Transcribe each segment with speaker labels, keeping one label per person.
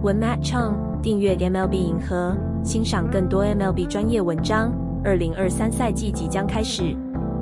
Speaker 1: 文 Matt Chung， 订阅 MLB 银河，欣赏更多 MLB 专业文章。2023赛季即将开始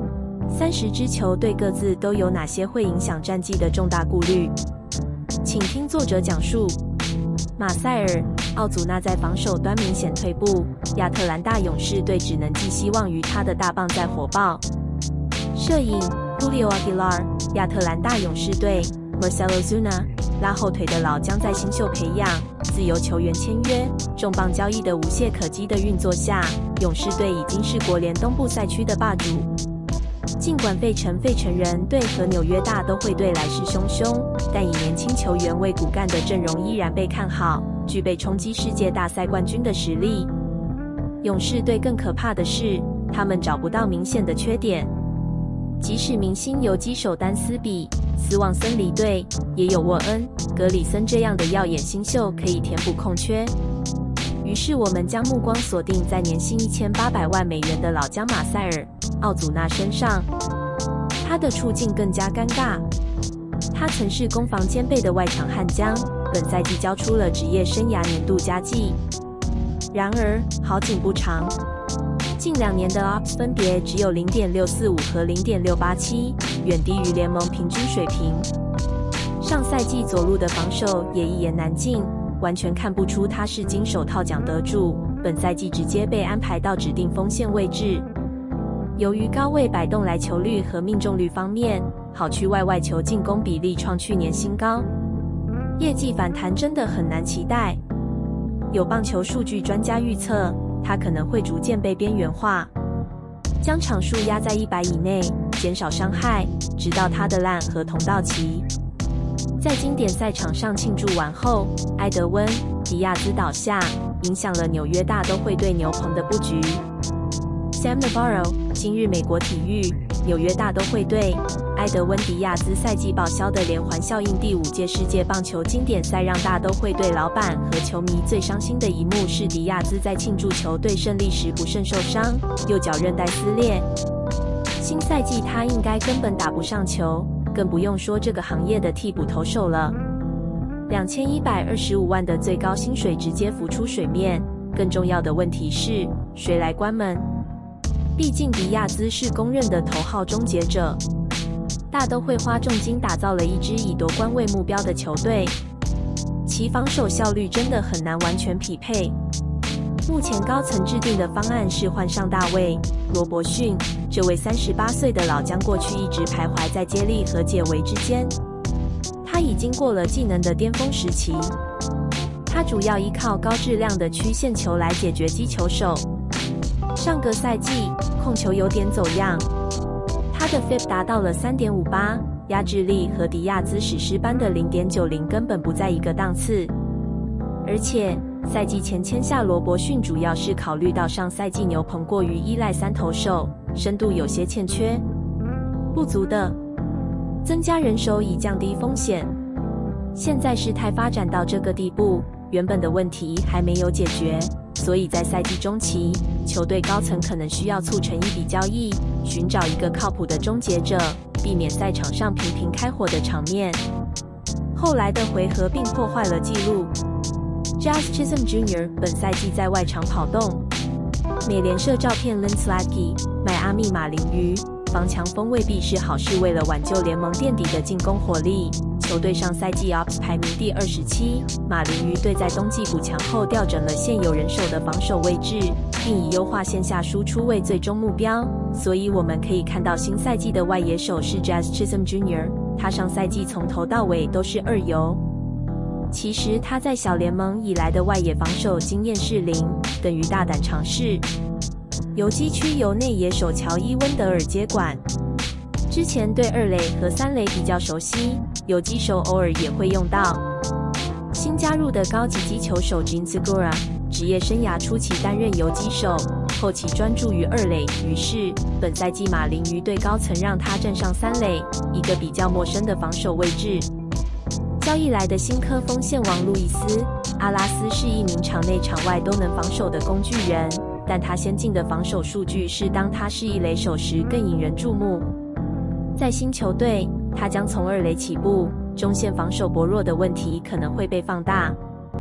Speaker 1: ，30支球队各自都有哪些会影响战绩的重大顾虑？请听作者讲述。马塞尔·奥祖纳在防守端明显退步，亚特兰大勇士队只能寄希望于他的大棒在火爆。摄影 Julio Aguilar， 亚特兰大勇士队 Marcelo Zuna， 拉后腿的老将在新秀培养、自由球员签约、重磅交易的无懈可击的运作下，勇士队已经是国联东部赛区的霸主。尽管费城人队和纽约大都会队来势汹汹，但以年轻球员为骨干的阵容依然被看好，具备冲击世界大赛冠军的实力。勇士队更可怕的是，他们找不到明显的缺点。即使明星游击手丹斯比、斯旺森离队，也有沃恩、格里森这样的耀眼新秀可以填补空缺。于是我们将目光锁定在年薪1800万美元的老将马塞尔·奥祖纳身上。他的处境更加尴尬。他曾是攻防兼备的外场悍将，本赛季交出了职业生涯年度佳绩。然而好景不长，近2年的 OPS 分别只有 0.645 和 0.687， 远低于联盟平均水平。上赛季左路的防守也一言难尽，完全看不出他是金手套奖得主，本赛季直接被安排到指定锋线位置。由于高位摆动来球率和命中率方面，好区外球进攻比例创去年新高，业绩反弹真的很难期待。有棒球数据专家预测，他可能会逐渐被边缘化，将场数压在100以内，减少伤害，直到他的烂合同到期。在经典赛场上庆祝完后，埃德温·迪亚兹倒下，影响了纽约大都会对牛棚的布局。Sam Navarro， 今日美国体育，纽约大都会队，埃德温·迪亚兹赛季报销的连环效应。第5届世界棒球经典赛让大都会队老板和球迷最伤心的一幕是迪亚兹在庆祝球队胜利时不慎受伤，右脚韧带撕裂。新赛季他应该根本打不上球，更不用说这个行业的替补投手了。2125万的最高薪水直接浮出水面，更重要的问题是，谁来关门？毕竟迪亚兹是公认的头号终结者，大都会花重金打造了一支以夺冠为目标的球队，其防守效率真的很难完全匹配。目前高层制定的方案是换上大卫·罗伯逊，这位38岁的老将过去一直徘徊在接力和解围之间，他已经过了技能的巅峰时期。他主要依靠高质量的曲线球来解决击球手。上个赛季控球有点走样，他的 FIP 达到了 3.58， 压制力和迪亚兹史诗般的 0.90 根本不在一个档次。而且赛季前签下罗伯逊主要是考虑到上赛季牛棚过于依赖3投手，深度有些欠缺，不足的增加人手以降低风险。现在事态发展到这个地步，原本的问题还没有解决，所以在赛季中期，球队高层可能需要促成一笔交易，寻找一个靠谱的终结者，避免赛场上频频开火的场面。后来的回合并破坏了纪录。Jazz Chisholm Jr. 本赛季在外场跑动。美联社照片 Lynn Slatke， 迈阿密马林鱼，防强锋未必是好事。为了挽救联盟垫底的进攻火力，球队上赛季 OPS 排名第27，马林鱼队在冬季补强后调整了现有人手的防守位置，并以优化线下输出为最终目标。所以我们可以看到新赛季的外野手是 Jazz Chisholm Jr.， 他上赛季从头到尾都是2游。其实他在小联盟以来的外野防守经验是0，等于大胆尝试。游击区由内野手乔伊·温德尔接管，之前对2垒和3垒比较熟悉，游击手偶尔也会用到。新加入的高级击球手 Jean Segura， 职业生涯初期担任游击手，后期专注于2垒，于是本赛季马林鱼队高层让他站上3垒，一个比较陌生的防守位置。交易来的新科锋线王路易斯·阿拉斯是一名场内场外都能防守的工具人，但他先进的防守数据是当他是一垒手时更引人注目。在新球队，他将从2垒起步，中线防守薄弱的问题可能会被放大。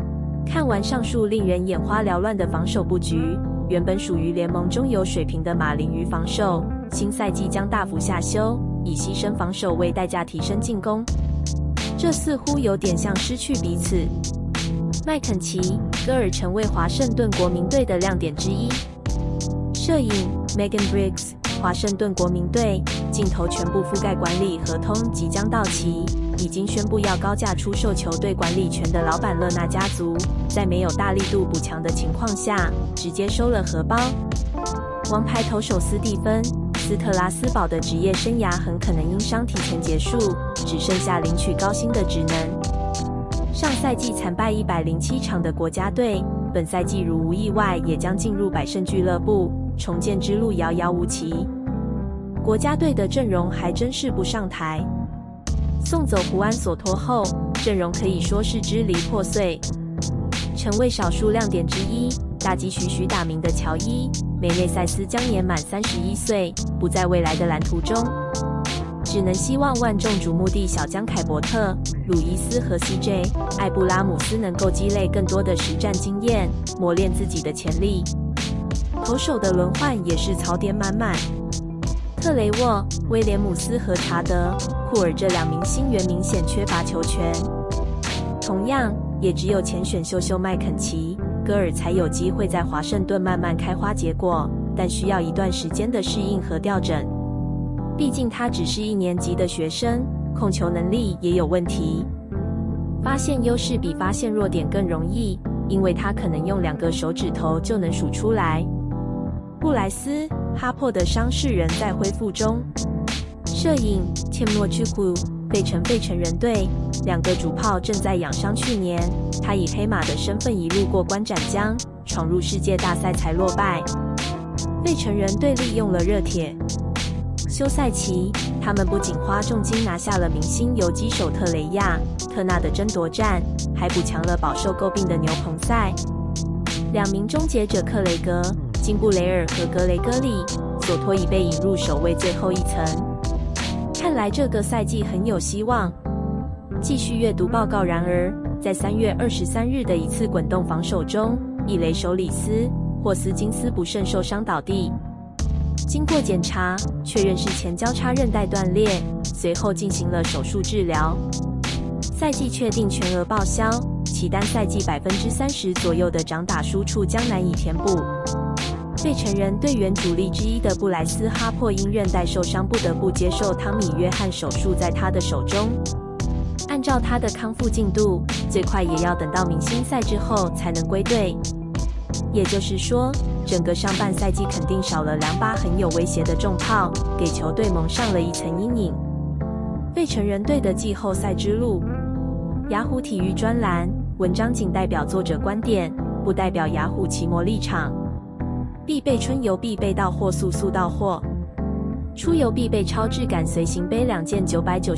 Speaker 1: 看完上述令人眼花缭乱的防守布局，原本属于联盟中游水平的马林鱼防守，新赛季将大幅下修，以牺牲防守为代价提升进攻。这似乎有点像失去彼此。麦肯齐、戈尔成为华盛顿国民队的亮点之一。摄影 Megan Briggs， 华盛顿国民队镜头全部覆盖管理合同即将到期，已经宣布要高价出售球队管理权的老板勒纳家族，在没有大力度补强的情况下，直接收了荷包。王牌投手斯蒂芬·斯特拉斯堡的职业生涯很可能因伤提前结束，只剩下领取高薪的职能。上赛季惨败107场的国家队，本赛季如无意外也将进入100胜俱乐部，重建之路遥遥无期。国家队的阵容还真是不上台。送走胡安·索托后，阵容可以说是支离破碎。成为少数亮点之一，大击徐徐打鸣的乔伊·梅内塞斯将年满31岁，不在未来的蓝图中。只能希望万众瞩目的小将凯伯特、鲁伊斯和 CJ 艾布拉姆斯能够积累更多的实战经验，磨练自己的潜力。投手的轮换也是槽点满满。特雷沃、威廉姆斯和查德·库尔这2名新援明显缺乏球权，同样也只有前选秀麦肯齐、戈尔才有机会在华盛顿慢慢开花结果，但需要一段时间的适应和调整。毕竟他只是1年级的学生，控球能力也有问题。发现优势比发现弱点更容易，因为他可能用2个手指头就能数出来。布莱斯·哈珀的伤势仍在恢复中。摄影 Tim 诺屈库，费城人队2个主炮正在养伤。去年他以黑马的身份一路过关斩将，闯入世界大赛才落败。费城人队利用了热铁。休赛期，他们不仅花重金拿下了明星游击手特雷亚·特纳的争夺战，还补强了饱受诟病的牛棚赛。2名终结者克雷格、金布雷尔和格雷戈里·索托已被引入守卫最后一层。看来这个赛季很有希望。继续阅读报告。然而，在3月23日的一次滚动防守中，一垒手里斯·霍斯金斯不慎受伤倒地。经过检查，确认是前交叉韧带断裂，随后进行了手术治疗。赛季确定全额报销，其单赛季30%左右的长打输出将难以填补。费城人队员主力之一的布莱斯·哈珀因韧带受伤，不得不接受汤米·约翰手术在他的手中。按照他的康复进度，最快也要等到明星赛之后才能归队。也就是说，整个上半赛季肯定少了2把很有威胁的重炮，给球队蒙上了一层阴影。费城人队的季后赛之路。雅虎体育专栏文章仅代表作者观点，不代表雅虎奇摩立场。必备春游必备到货速到货。出游必备超质感随行杯2件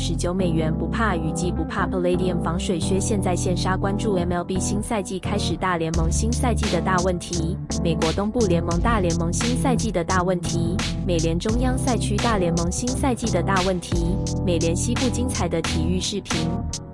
Speaker 1: $999，不怕雨季不怕 Palladium 防水靴。现在现杀关注 MLB 新赛季开始，大联盟新赛季的大问题，美国东部联盟大联盟新赛季的大问题，美联中央赛区大联盟新赛季的大问题，美联西部精彩的体育视频。